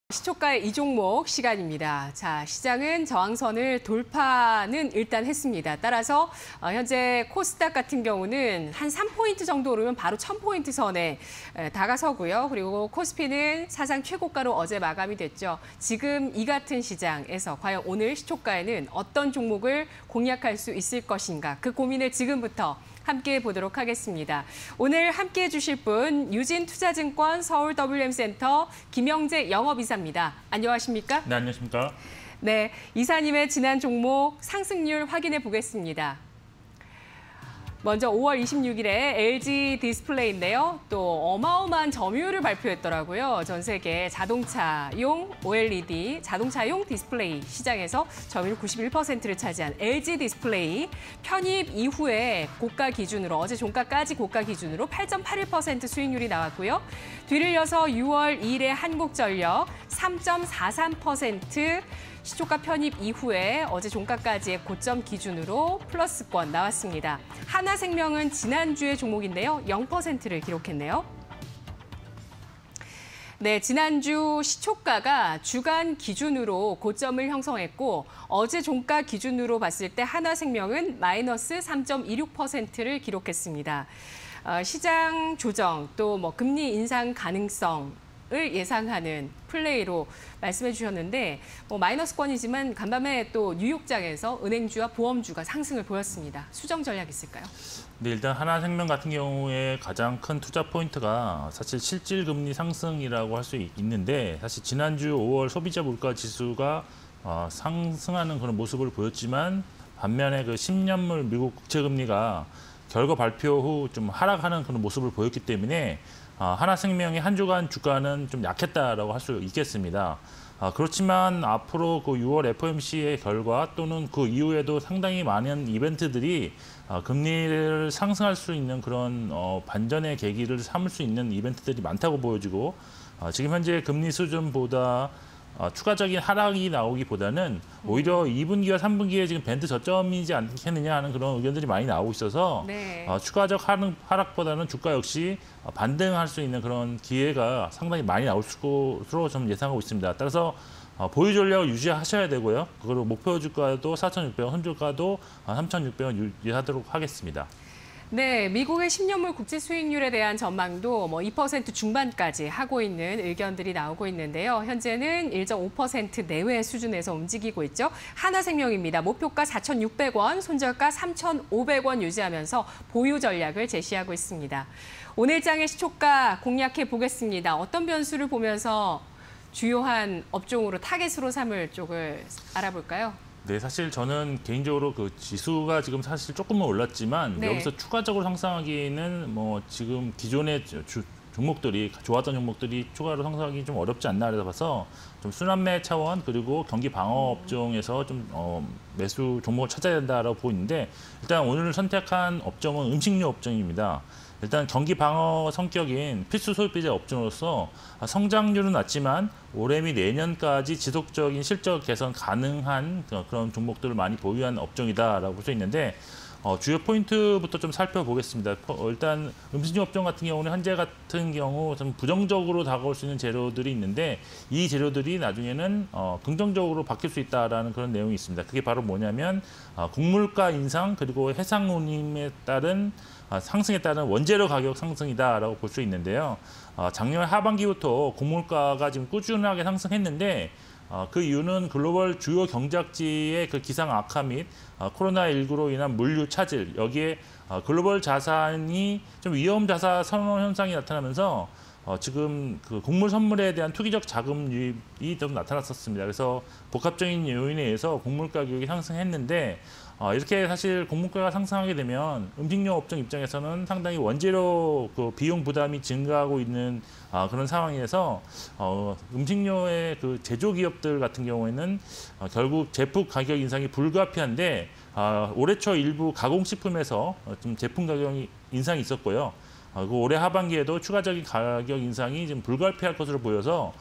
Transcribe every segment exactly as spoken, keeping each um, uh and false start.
시초가의 이 종목 시간입니다. 자, 시장은 저항선을 돌파는 일단 했습니다. 따라서 현재 코스닥 같은 경우는 한 삼 포인트 정도 오르면 바로 천 포인트 선에 다가서고요. 그리고 코스피는 사상 최고가로 어제 마감이 됐죠. 지금 이 같은 시장에서 과연 오늘 시초가에는 어떤 종목을 공략할 수 있을 것인가, 그 고민을 지금부터 함께 보도록 하겠습니다. 오늘 함께해 주실 분 유진투자증권 서울 더블유엠센터 김영재 영업이사입니다. 안녕하십니까? 네, 안녕하십니까? 네, 이사님의 지난 종목 상승률 확인해 보겠습니다. 먼저 오월 이십육일에 엘지 디스플레이인데요. 또 어마어마한 점유율을 발표했더라고요. 전 세계 자동차용 오엘이디, 자동차용 디스플레이 시장에서 점유율 구십일 퍼센트를 차지한 엘지 디스플레이 편입 이후에 고가 기준으로, 어제 종가까지 고가 기준으로 팔 점 팔일 퍼센트 수익률이 나왔고요. 뒤를 이어서 유월 이일에 한국전력 삼 점 사삼 퍼센트 시초가 편입 이후에 어제 종가까지의 고점 기준으로 플러스권 나왔습니다. 하나생명은 지난주의 종목인데요. 영 퍼센트를 기록했네요. 네, 지난주 시초가가 주간 기준으로 고점을 형성했고 어제 종가 기준으로 봤을 때 하나생명은 마이너스 삼 점 이육 퍼센트를 기록했습니다. 어, 시장 조정 또 뭐 금리 인상 가능성 을 예상하는 플레이로 말씀해 주셨는데 뭐 마이너스권이지만 간밤에 또 뉴욕장에서 은행주와 보험주가 상승을 보였습니다. 수정 전략 있을까요? 네, 일단 하나생명 같은 경우에 가장 큰 투자 포인트가 사실 실질금리 상승이라고 할 수 있는데, 사실 지난주 오월 소비자 물가 지수가 어, 상승하는 그런 모습을 보였지만 반면에 그 십 년물 미국 국채금리가 결과 발표 후 좀 하락하는 그런 모습을 보였기 때문에 어, 하나생명의 한 주간 주가는 좀 약했다라고 할 수 있겠습니다. 어, 그렇지만 앞으로 그 유월 에프오엠씨의 결과 또는 그 이후에도 상당히 많은 이벤트들이 어, 금리를 상승할 수 있는 그런 어, 반전의 계기를 삼을 수 있는 이벤트들이 많다고 보여지고, 어, 지금 현재 금리 수준보다 어, 추가적인 하락이 나오기보다는 오히려 이 분기와 삼 분기에 지금 밴드 저점이지 않겠느냐 하는 그런 의견들이 많이 나오고 있어서 네. 어, 추가적 하락, 하락보다는 주가 역시 반등할 수 있는 그런 기회가 상당히 많이 나올 것으로 좀 예상하고 있습니다. 따라서 어, 보유 전략을 유지하셔야 되고요. 그리고 목표 주가도 사천육백 원, 현주가도 삼천육백 원 유지하도록 하겠습니다. 네, 미국의 십 년물 국채 수익률에 대한 전망도 뭐 이 퍼센트 중반까지 하고 있는 의견들이 나오고 있는데요. 현재는 일 점 오 퍼센트 내외 수준에서 움직이고 있죠. 하나생명입니다. 목표가 사천육백 원, 손절가 삼천오백 원 유지하면서 보유 전략을 제시하고 있습니다. 오늘 장의 시초가 공략해 보겠습니다. 어떤 변수를 보면서 주요한 업종으로 타겟으로 삼을 쪽을 알아볼까요? 네, 사실 저는 개인적으로 그 지수가 지금 사실 조금은 올랐지만 네. 여기서 추가적으로 상승하기는 뭐 지금 기존의 주, 종목들이 좋았던 종목들이 추가로 상승하기 좀 어렵지 않나 그래서 봐서 좀 순환매 차원 그리고 경기 방어 업종에서 좀 어, 매수 종목을 찾아야 된다라고 보고 있는데, 일단 오늘 선택한 업종은 음식료 업종입니다. 일단 경기 방어 성격인 필수 소비재 업종으로서 성장률은 낮지만 올해 및 내년까지 지속적인 실적 개선 가능한 그런 종목들을 많이 보유한 업종이다라고 볼 수 있는데, 어, 주요 포인트부터 좀 살펴보겠습니다. 어, 일단 음식료 업종 같은 경우는 현재 같은 경우 좀 부정적으로 다가올 수 있는 재료들이 있는데 이 재료들이 나중에는 어, 긍정적으로 바뀔 수 있다라는 그런 내용이 있습니다. 그게 바로 뭐냐면 어, 곡물가 인상 그리고 해상운임에 따른 어, 상승에 따른 원재료 가격 상승이다라고 볼 수 있는데요. 어, 작년 하반기부터 곡물가가 지금 꾸준하게 상승했는데 어, 그 이유는 글로벌 주요 경제학지의 그 기상 악화 및 어, 코로나십구로 인한 물류 차질, 여기에 어, 글로벌 자산이 좀 위험 자산 선호 현상이 나타나면서 어, 지금 그 곡물 선물에 대한 투기적 자금 유입이 좀 나타났었습니다. 그래서 복합적인 요인에 의해서 곡물 가격이 상승했는데 어, 이렇게 사실 곡물가가 상승하게 되면 음식료 업종 입장에서는 상당히 원재료 그 비용 부담이 증가하고 있는 어, 그런 상황에서 어, 음식료의 그 제조 기업들 같은 경우에는 어, 결국 제품 가격 인상이 불가피한데 어, 올해 초 일부 가공식품에서 어, 좀 제품 가격 인상이 있었고요. 어, 그 올해 하반기에도 추가적인 가격 인상이 좀 불가피할 것으로 보여서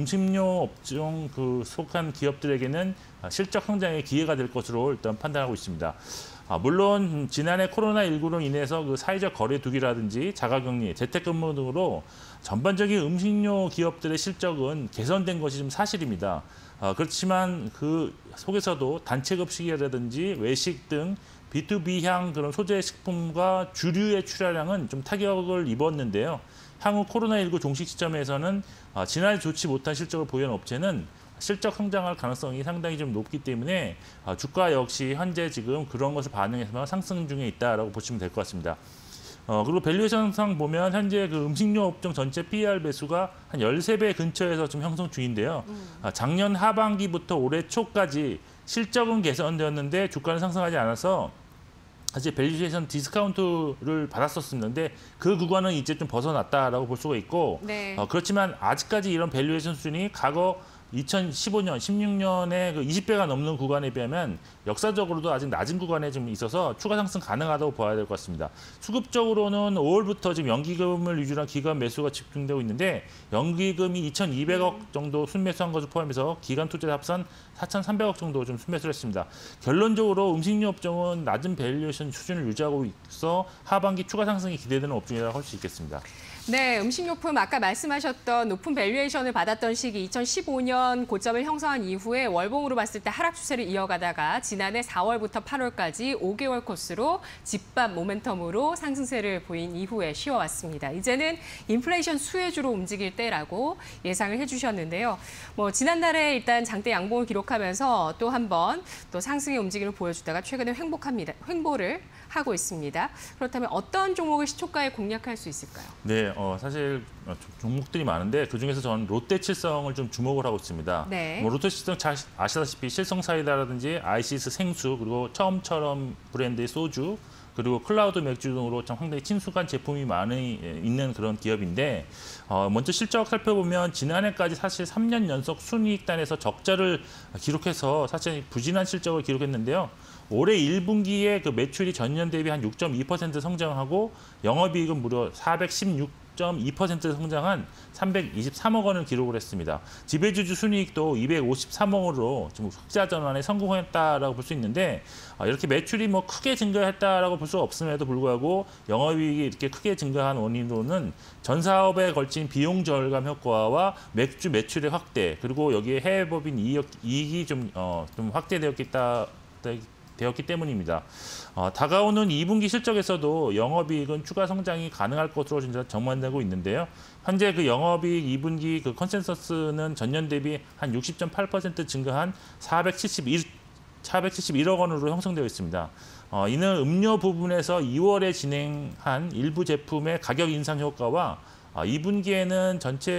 음식료 업종 그 속한 기업들에게는 실적 성장의 기회가 될 것으로 일단 판단하고 있습니다. 아, 물론 지난해 코로나십구로 인해서 그 사회적 거리두기라든지 자가격리, 재택근무 등으로 전반적인 음식료 기업들의 실적은 개선된 것이 좀 사실입니다. 아, 그렇지만 그 속에서도 단체급식이라든지 외식 등 비투비향 그런 소재 식품과 주류의 출하량은 좀 타격을 입었는데요. 향후 코로나십구 종식 시점에서는 아, 지난해 좋지 못한 실적을 보이는 업체는 실적 성장할 가능성이 상당히 좀 높기 때문에 아, 주가 역시 현재 지금 그런 것을 반영해서 상승 중에 있다라고 보시면 될 것 같습니다. 어, 그리고 밸류에이션상 보면 현재 그 음식료 업종 전체 피이알 배수가 한 십삼 배 근처에서 좀 형성 중인데요. 음. 아, 작년 하반기부터 올해 초까지 실적은 개선되었는데 주가는 상승하지 않아서 사실 밸류에이션 디스카운트를 받았었습니다. 근데 그 구간은 이제 좀 벗어났다라고 볼 수가 있고 네. 어, 그렇지만 아직까지 이런 밸류에이션 수준이 과거 이천십오 년, 십육 년에 그 이십 배가 넘는 구간에 비하면 역사적으로도 아직 낮은 구간에 좀 있어서 추가 상승 가능하다고 봐야 될 것 같습니다. 수급적으로는 오월부터 지금 연기금을 위주로 한 기관 매수가 집중되고 있는데 연기금이 이천이백억 정도 순매수한 것을 포함해서 기관 투자를 합산 사천삼백억 정도 좀 순매수를 했습니다. 결론적으로 음식료 업종은 낮은 밸류에이션 수준을 유지하고 있어 하반기 추가 상승이 기대되는 업종이라고 할 수 있겠습니다. 네, 음식료품 아까 말씀하셨던 높은 밸류에이션을 받았던 시기 이천십오 년 고점을 형성한 이후에 월봉으로 봤을 때 하락 추세를 이어가다가 지난해 사월부터 팔월까지 오 개월 코스로 집밥 모멘텀으로 상승세를 보인 이후에 쉬어왔습니다. 이제는 인플레이션 수혜주로 움직일 때라고 예상을 해주셨는데요. 뭐 지난달에 일단 장대 양봉을 기록하면서 또 한 번 또 상승의 움직임을 보여주다가 최근에 횡복합니다. 횡보를 하고 있습니다. 그렇다면 어떤 종목을 시초가에 공략할 수 있을까요? 네, 어, 사실 종목들이 많은데 그중에서 저는 롯데칠성을 좀 주목을 하고 있습니다. 네. 뭐 롯데칠성 잘 아시다시피 실성사이다라든지 아이시스 생수 그리고 처음처럼 브랜드의 소주 그리고 클라우드 맥주 등으로 좀 상당히 친숙한 제품이 많이 있는 그런 기업인데 어, 먼저 실적 살펴보면 지난해까지 사실 삼 년 연속 순이익단에서 적자를 기록해서 사실 부진한 실적을 기록했는데요. 올해 일 분기에 그 매출이 전년 대비 한 육 점 이 퍼센트 성장하고 영업이익은 무려 사백십육 점 이 퍼센트 성장한 삼백이십삼억 원을 기록을 했습니다. 지배주주 순이익도 이백오십삼억 원으로 좀 흑자 전환에 성공했다라고 볼 수 있는데 이렇게 매출이 뭐 크게 증가했다라고 볼 수 없음에도 불구하고 영업이익이 이렇게 크게 증가한 원인으로는 전 사업에 걸친 비용 절감 효과와 맥주 매출의 확대 그리고 여기에 해외 법인 이익, 이익이 좀, 어, 좀 확대되었겠다. 되었기 때문입니다. 어, 다가오는 이 분기 실적에서도 영업이익은 추가 성장이 가능할 것으로 진짜 전망되고 있는데요. 현재 그 영업이익 이 분기 그 컨센서스는 전년 대비 한 육십 점 팔 퍼센트 증가한 사백칠십일, 사백칠십일억 원으로 형성되어 있습니다. 어, 이는 음료 부분에서 이월에 진행한 일부 제품의 가격 인상 효과와 아, 이 분기에는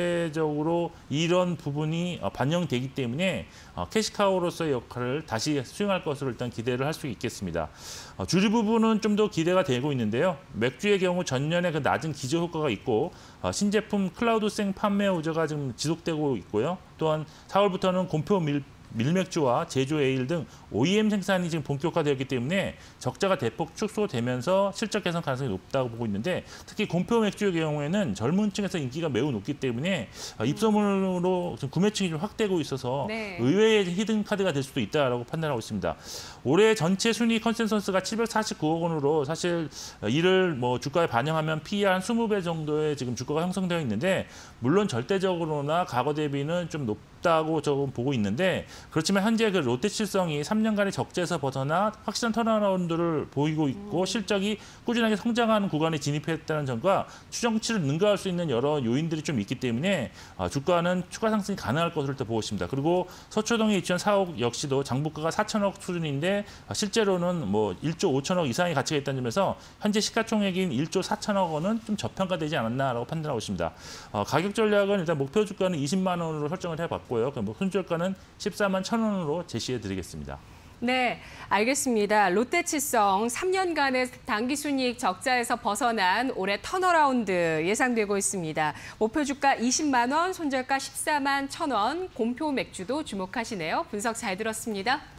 전체적으로 이런 부분이 반영되기 때문에 캐시카우로서의 역할을 다시 수행할 것으로 일단 기대를 할 수 있겠습니다. 주류 부분은 좀 더 기대가 되고 있는데요. 맥주의 경우 전년에 그 낮은 기저 효과가 있고 신제품 클라우드생 판매 우저가 지금 지속되고 있고요. 또한 사월부터는 곰표 밀 밀맥주와 제조 에일 등 오이엠 생산이 지금 본격화되었기 때문에 적자가 대폭 축소되면서 실적 개선 가능성이 높다고 보고 있는데 특히 곰표 맥주의 경우에는 젊은 층에서 인기가 매우 높기 때문에 입소문으로 구매층이 좀 확대되고 있어서 네. 의외의 히든 카드가 될 수도 있다라고 판단하고 있습니다. 올해 전체 순이익 컨센서스가 칠백사십구억 원으로 사실 이를 뭐 주가에 반영하면 피이알 한 이십 배 정도의 지금 주가가 형성되어 있는데 물론 절대적으로나 과거 대비는 좀 높다고 조금 보고 있는데 그렇지만 현재 그 롯데칠성이 삼 년간의 적자에서 벗어나 확실한 턴어라운드를 보이고 있고 실적이 꾸준하게 성장하는 구간에 진입했다는 점과 추정치를 능가할 수 있는 여러 요인들이 좀 있기 때문에 주가는 추가 상승이 가능할 것으로 보고 있습니다. 그리고 서초동의 이천 사억 역시도 장부가가 사천억 수준인데 실제로는 뭐 일조 오천억 이상의 가치가 있다는 점에서 현재 시가총액인 일조 사천억 원은 좀 저평가되지 않았나라고 판단하고 있습니다. 어, 가격 전략은 일단 목표 주가는 이십만 원으로 설정을 해봤고요. 그 손절가는 십사만 천 원으로 제시해드리겠습니다. 네, 알겠습니다. 롯데칠성 삼 년간의 당기순이익 적자에서 벗어난 올해 턴어라운드 예상되고 있습니다. 목표 주가 이십만 원, 손절가 십사만 천 원, 곰표 맥주도 주목하시네요. 분석 잘 들었습니다.